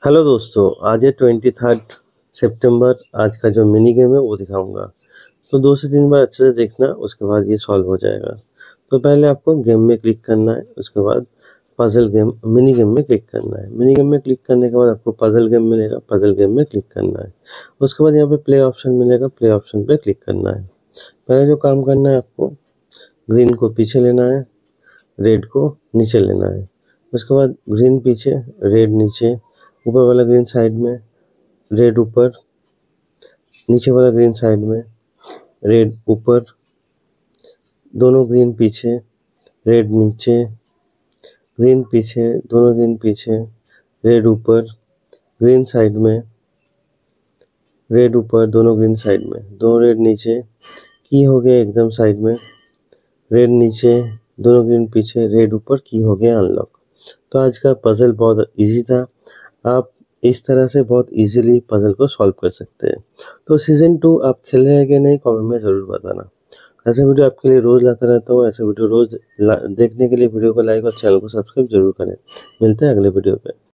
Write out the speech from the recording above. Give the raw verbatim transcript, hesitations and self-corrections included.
Hello दोस्तों, आज है ट्वेंटी थर्ड सितंबर। आज का जो मिनी गेम है वो दिखाऊंगा। तो दो से तीन बार अच्छे से देखना, उसके बाद ये सॉल्व हो जाएगा। तो पहले आपको गेम में क्लिक करना है, उसके बाद पजल गेम मिनी गेम में क्लिक करना है। मिनी गेम में क्लिक करने के बाद आपको पजल गेम मिलेगा, पजल गेम में क्लिक करना है। उसके बाद यहाँ पे प्ले ऑप्शन मिलेगा, प्ले ऑप्शन पे क्लिक करना है। पहले जो काम करना है, आपको ग्रीन को पीछे लेना है, रेड को नीचे लेना है। उसके बाद ग्रीन पीछे, रेड नीचे, ऊपर वाला ग्रीन साइड में, रेड ऊपर, नीचे वाला ग्रीन साइड में, रेड ऊपर, दोनों ग्रीन पीछे, रेड नीचे, ग्रीन पीछे, दोनों ग्रीन पीछे, रेड ऊपर, ग्रीन साइड में, रेड ऊपर, दोनों ग्रीन साइड में, दो रेड नीचे, की हो गया एकदम साइड में, रेड नीचे, दोनों ग्रीन पीछे, रेड ऊपर, की हो गया अनलॉक। तो आज का पजल बहुत इजी था। आप इस तरह से बहुत इजीली पजल को सॉल्व कर सकते हैं। तो सीज़न टू आप खेल रहे हैं कि नहीं, कमेंट में ज़रूर बताना। ऐसे वीडियो आपके लिए रोज़ लाता रहता हूँ। ऐसे वीडियो रोज़ देखने के लिए वीडियो को लाइक और चैनल को सब्सक्राइब जरूर करें। मिलते हैं अगले वीडियो पे।